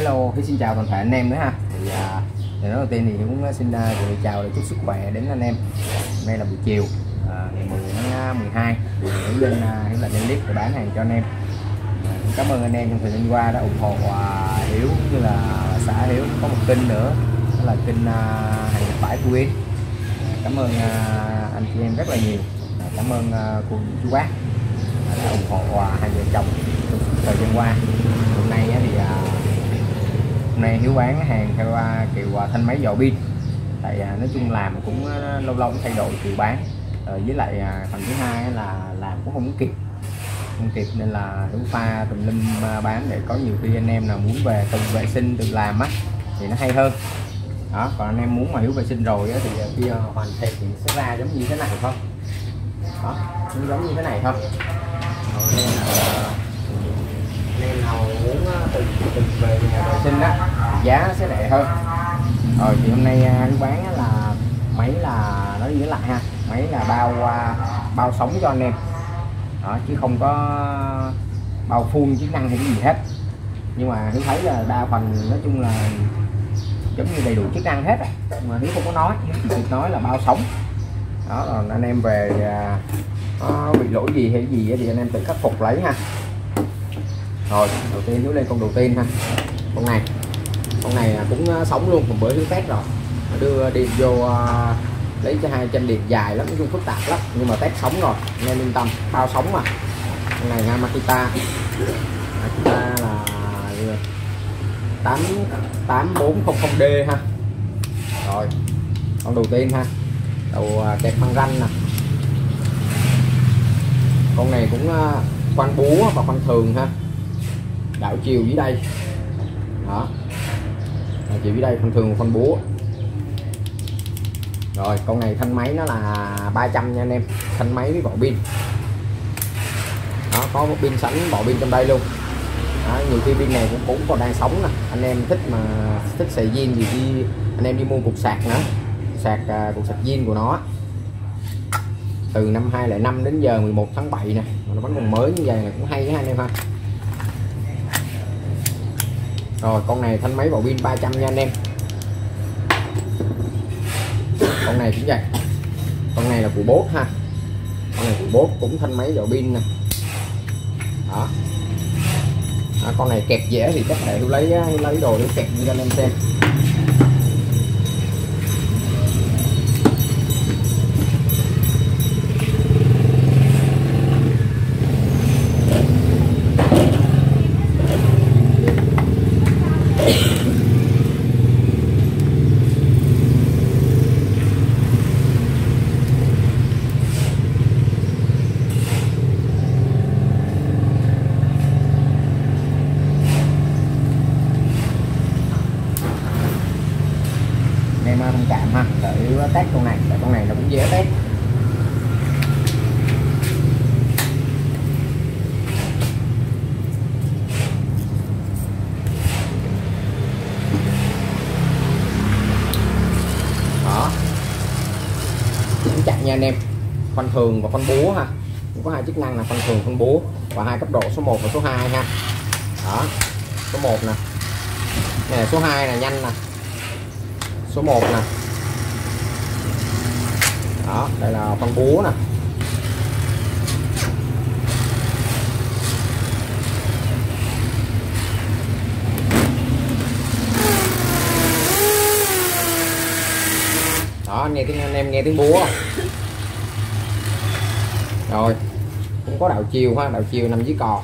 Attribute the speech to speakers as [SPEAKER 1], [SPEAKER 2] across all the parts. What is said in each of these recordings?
[SPEAKER 1] Hello, xin chào toàn thể anh em nữa ha. Thì nói đầu tiên thì cũng xin gửi chào để chúc sức khỏe đến anh em. Hôm nay là buổi chiều ngày 10 tháng 12 thì Hiếu lên Hiếu lên clip để bán hàng cho anh em. Cảm ơn anh em trong thời gian qua đã ủng hộ Hiếu, cũng như là xã Hiếu có một kênh nữa, đó là kênh hàng Nhật Bãi Phú Yên. Cảm ơn anh chị em rất là nhiều. Cảm ơn cô chú bác đã ủng hộ hai vợ chồng trong thời gian qua. Hôm nay thì hôm nay Hiếu bán hàng theo kiểu thanh máy dò pin, tại nói chung làm cũng lâu lâu cũng thay đổi kiểu bán, với lại phần thứ hai là làm cũng không kịp nên là Hiếu pha tùm lum bán để có nhiều khi anh em nào muốn về tự vệ sinh tự làm á thì nó hay hơn đó. Còn anh em muốn mà Hiếu vệ sinh rồi thì khi hoàn thiện thì sẽ ra giống như thế này thôi đó, giống như thế này thôi. Nên nào muốn tự về nhà vệ sinh á giá sẽ rẻ hơn. Rồi thì hôm nay Hiếu bán là máy, là nói với lại ha, máy là bao sống cho anh em đó, chứ không có bao full chức năng hay cái gì hết. Nhưng mà Hiếu thấy là đa phần nói chung là giống như đầy đủ chức năng hết rồi, mà Hiếu không có nói, Hiếu chỉ việc nói là bao sống đó. Rồi anh em về có bị lỗi gì hay gì thì anh em tự khắc phục lấy ha. Rồi đầu tiên Hiếu lên con đầu tiên ha, con này cũng sống luôn, một bữa Hiếu test rồi, đưa điện vô lấy cho 200 điện dài lắm, nói chung phức tạp lắm, nhưng mà test sống rồi nên yên tâm, bao sống mà. Con này ha, Makita là 8400D ha. Rồi con đầu tiên ha, đầu kẹp băng ranh nè. Con này cũng khoan búa và khoan thường ha, đảo chiều dưới đây đó, đảo chiều dưới đây, khoan thường khoan búa. Rồi con này thanh máy nó là 300 nha anh em, thanh máy với vỏ pin đó, có một pin sẵn bỏ pin trong đây luôn đó. Nhiều khi pin này cũng còn đang sống nè, anh em thích mà thích xài zin gì đi anh em đi mua cục sạc nữa, cục sạc zin của nó từ năm 2005 đến giờ 11 tháng 7 nè, nó vẫn còn mới như vậy là cũng hay đó anh em ha. Rồi con này thanh máy vào pin 300 nha anh em. Con này cũng vậy, con này là của bốt ha, con này của bốt cũng thanh máy vào pin nè đó. Con này kẹp dễ thì chắc thể lấy đồ để kẹp cho anh em xem. Em thông cảm ha, để test con này, tại con này nó cũng dễ test. Đó, cũng chặt nha anh em, khoan thường và khoan búa ha, cũng có hai chức năng là khoan thường khoan búa và hai cấp độ số 1 và số 2 ha. Đó, số 1 nè, này số 2 là nhanh nè, số 1 nè đó, đây là khoan búa nè. Đó, nghe tiếng anh em nghe tiếng búa. Rồi cũng có đạo chiều ha, đạo chiều nằm dưới cò.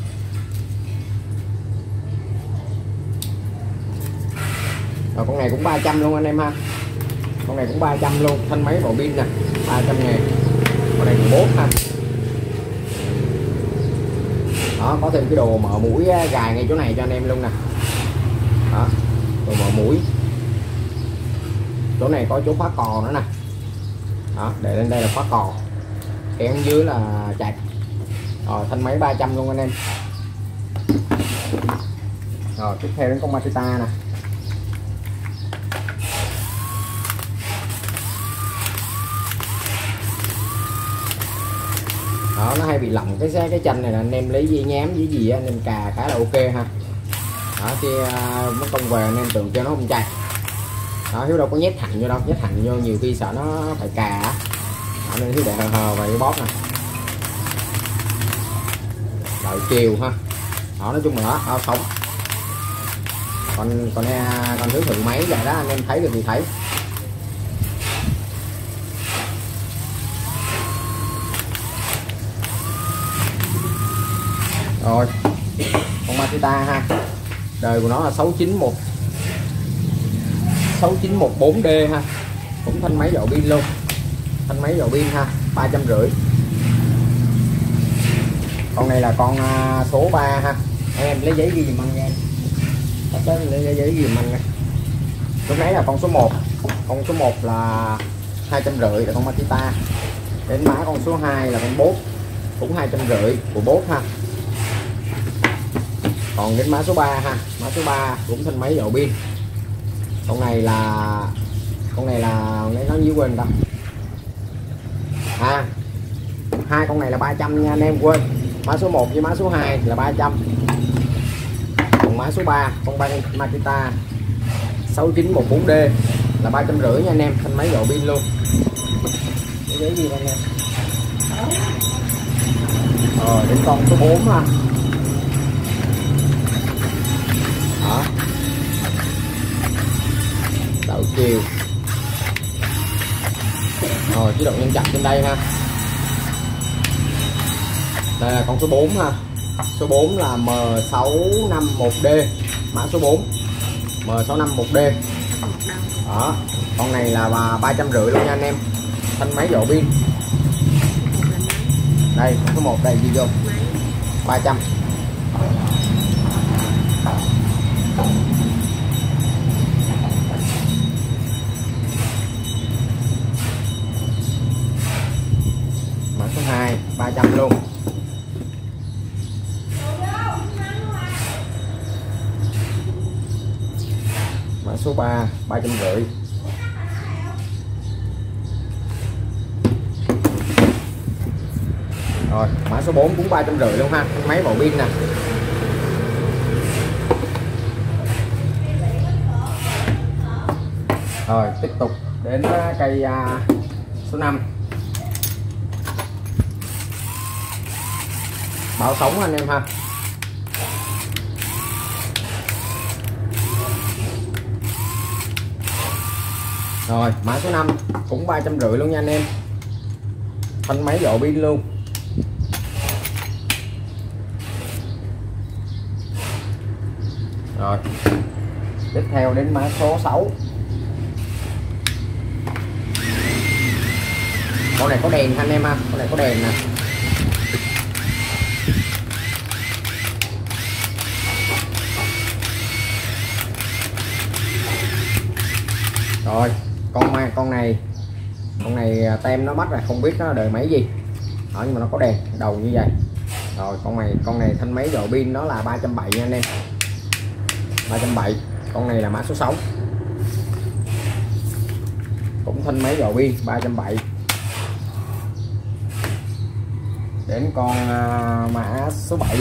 [SPEAKER 1] Rồi con này cũng 300 luôn anh em ha, con này cũng 300 luôn, thanh máy vào pin nè, 300.000. Con này cũng 4 ha. Đó, có thêm cái đồ mở mũi gài ngay chỗ này cho anh em luôn nè đó, đồ mở mũi. Chỗ này có chỗ khóa cò nữa nè đó, để lên đây là khóa cò, kéo dưới là chạy. Rồi thanh máy 300 luôn anh em. Rồi tiếp theo đến con Makita nè. Đó, nó hay bị lỏng cái chân này là anh em lấy dây nhám với gì anh em cà khá là ok ha. đó, khi mất công về anh em tưởng cho nó không chạy đó. Hiếu đâu có nhét thẳng vô đâu, nhét thẳng vô nhiều khi sợ nó phải cà đó, nên Hiếu để hờ vào cái bóp này đợi chiều ha. Đó, nói chung là đó sống. Còn Hiếu thử máy vậy đó, anh em thấy được thì thấy. Rồi con Makita ha, đời của nó là 6914D ha, cũng thanh máy dầu pin luôn, thanh máy dầu pin ha, 350. Con này là con số 3 ha, em lấy giấy ghi dùm anh nha, lấy giấy ghi dùm anh nha. Lúc nãy là con số 1, con số 1 là 250 là con Makita. Đến mã con số 2 là con Boss, cũng 250 của Boss ha. Còn đến mã số 3 ha, mã số 3 cũng thanh máy dầu pin. Con này nó nhiêu quên ta à, hai con này là 300 nha anh em, quên mã số 1 với mã số 2 là 300. Còn mã số 3 con Makita 6914D là 350 nha anh em, thanh máy dầu pin luôn. Cái giấy gì anh em. Rồi đến con số 4 ha. Đó, đậu chiều. Rồi chế độ nhân chậm trên đây ha. Đây là con số 4 ha. Số 4 là M651D, mã số 4 M651D. Đó, con này là 350 luôn nha anh em, thanh máy dầu pin. Đây con số 1 đây ghi vô 300. Mã số 2 300 luôn. Mã số 3 350. Rồi mã số 4 cũng 350 luôn ha, máy vào pin nè. Rồi tiếp tục đến cây số 5, bảo sống anh em ha. Rồi mã số 5 cũng 350 luôn nha anh em, thanh máy dầu pin luôn. Rồi tiếp theo đến mã số 6. Con này có đèn anh em ha, con này có đèn nè. Rồi con này tem nó mất rồi, không biết nó đời máy gì đó, nhưng mà nó có đèn đầu như vậy. Rồi con này thanh máy dầu pin nó là 370 nha anh em, 370. Con này là mã số 6, cũng thanh máy dầu pin 370. Đến con mã số 7.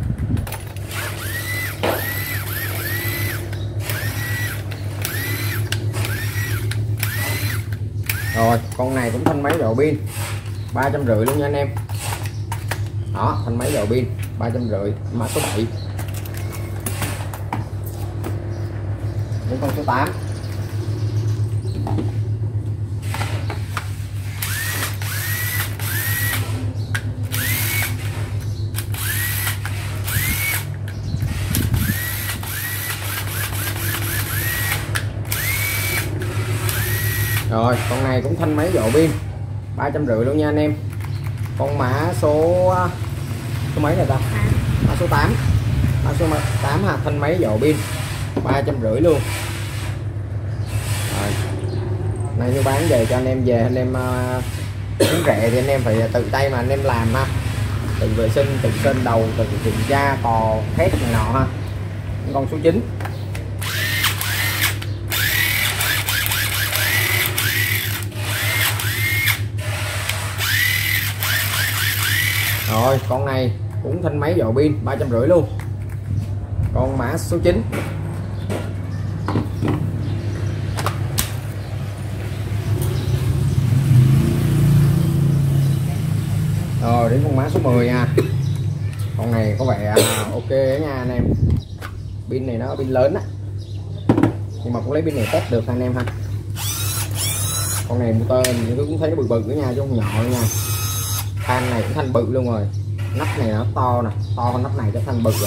[SPEAKER 1] Rồi con này cũng thanh máy dầu pin 350 luôn nha anh em. Đó, thanh máy dầu pin 350, mã số 7. Đến con số 8. Rồi con này cũng thanh máy dầu pin 350 luôn nha anh em. Con mã số mấy này ta? Mã số 8. Mã số 8 ha, thanh máy dầu pin 350 luôn. Rồi. Này như bán về cho anh em về anh em muốn rẻ thì anh em phải tự tay mà anh em làm ha. Tự vệ sinh, tự sơn đầu, tự kiểm tra cò thép này nọ ha. Con số 9. Rồi con này cũng thanh máy dầu pin 350 luôn. con mã số 9. Rồi đến con mã số 10 nha. Con này có vẻ ok nha anh em. Pin này nó pin lớn á, nhưng mà cũng lấy pin này test được anh em ha. Con này motor mình cũng thấy nó bự bự nha chứ không nhỏ nha. Thanh này cũng thanh bự luôn rồi. Nắp này nó to nè, to hơn nắp này cho thanh bự rồi.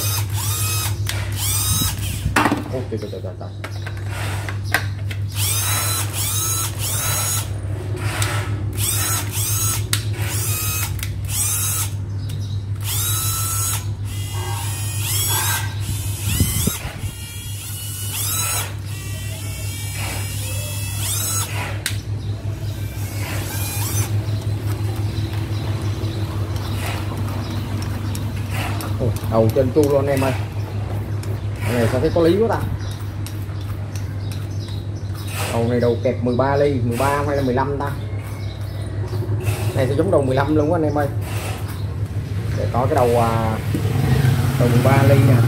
[SPEAKER 1] Ôi trời trời trời trời. Đầu trên chu luôn anh em ơi. Cái này sao thấy có lý quá ta. Đầu này đầu kẹp 13 ly, 13 hay là 15 ta. Này sẽ giống đầu 15 luôn quá anh em ơi. Để có cái đầu 13 ly nè.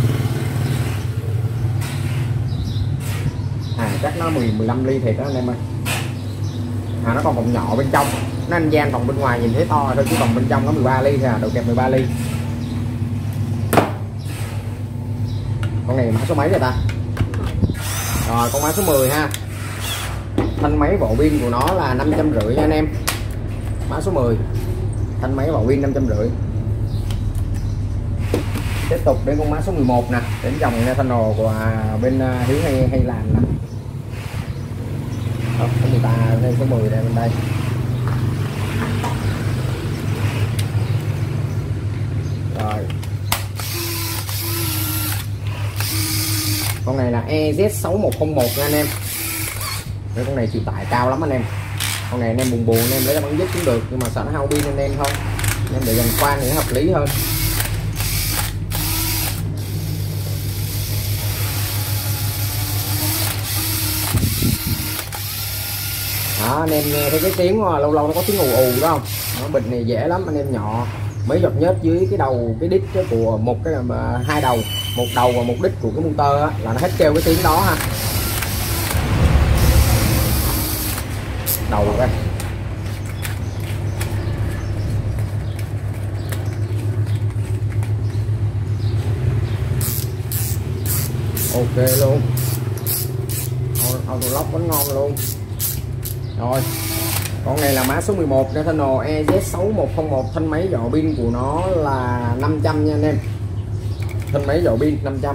[SPEAKER 1] Chắc nó 15 ly thiệt đó anh em ơi. Nó còn vòng nhỏ bên trong. Nó anh gian vòng bên ngoài nhìn thấy to thôi chứ vòng bên trong nó 13 ly thôi à, đầu kẹp 13 ly. Con này mã số mấy rồi ta? Rồi con mã số 10 ha. Thanh máy bộ pin của nó là 550 nha anh em. Mã số 10. Thanh máy bộ pin 550. Tiếp tục đến con mã số 11 nè, đến dòng Nathaniel của bên Hiếu hay làm nè. Đó, có người ta đây số 10 đây bên đây. Rồi. Con này là EZ6101 nha anh em. Cái con này chịu tải cao lắm anh em. Con này anh em buồn anh em lấy ra bắn dứt cũng được, nhưng mà sợ nó hao pin anh em thôi. Anh em để dàn khoan thì nó hợp lý hơn. Đó, anh em nghe thấy cái tiếng lâu lâu nó có tiếng ù ù đó không? Nó bịch này dễ lắm anh em, nhỏ mấy giọt nhớt dưới cái đầu cái đít của một cái hai đầu, một đầu và một đít của cái motor á, là nó hết kêu cái tiếng đó ha. Đầu đây. Ok luôn. Auto lock vẫn ngon luôn. Rồi. Con này là mã số 11 Nathaniel EZ6101, thanh máy dọ pin của nó là 500 nha anh em. Thanh máy dọ pin 500.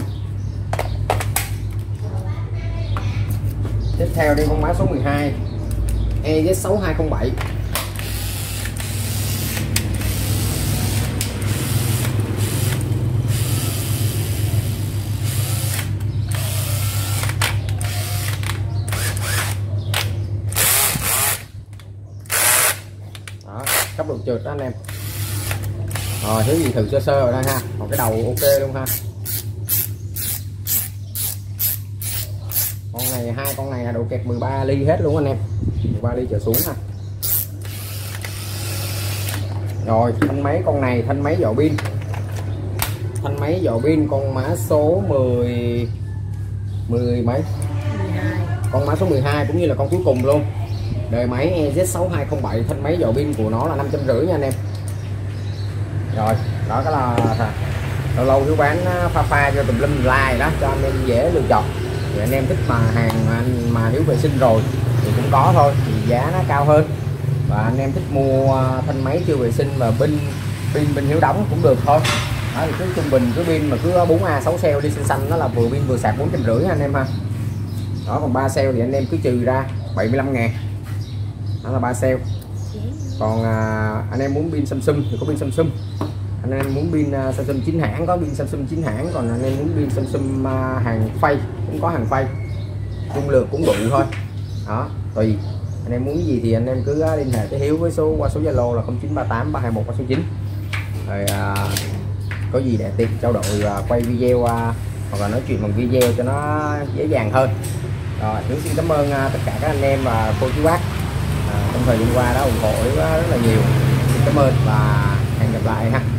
[SPEAKER 1] Tiếp theo đi con mã số 12 EZ6207. Cấp độ trượt đó anh em. Rồi thứ gì thử sơ sơ ở đây ha. Còn cái đầu ok luôn ha. Con này hai con này là độ kẹt 13 ly hết luôn anh em, 13 ly trở xuống ha. Rồi thanh máy con này, thanh máy dọ pin, thanh máy dọ pin con mã số 10 mấy 12. Con mã số 12 cũng như là con cuối cùng luôn. Đời máy EZ6207, thanh máy dọ pin của nó là 550 nha anh em. Rồi đó, cái là lâu lâu Hiếu bán pha cho tùm lum like đó cho anh em dễ lựa chọn. Thì anh em thích mà hàng anh mà Hiếu vệ sinh rồi thì cũng có thôi, thì giá nó cao hơn. Và anh em thích mua thanh máy chưa vệ sinh và pin Hiếu đóng cũng được thôi. Đó, thì cứ trung bình cứ pin mà cứ 4A 6 cell đi xanh xanh, đó là vừa pin vừa sạc 450 anh em ha. Đó, còn 3 cell thì anh em cứ trừ ra 75.000. Đó là 3 cell. Còn anh em muốn pin Samsung thì có pin Samsung. Anh em muốn pin Samsung chính hãng có pin Samsung chính hãng. Còn anh em muốn pin Samsung hàng phay cũng có hàng phay, dung lượng cũng đủ thôi. Đó, tùy anh em muốn gì thì anh em cứ liên hệ với Hiếu với qua số Zalo là 0938 321 369. Rồi có gì để tiện trao đổi quay video hoặc là nói chuyện bằng video cho nó dễ dàng hơn. Rồi Hiếu xin cảm ơn tất cả các anh em và cô chú bác trong thời gian qua đã ủng hộ rất là nhiều. Xin cảm ơn và hẹn gặp lại ha.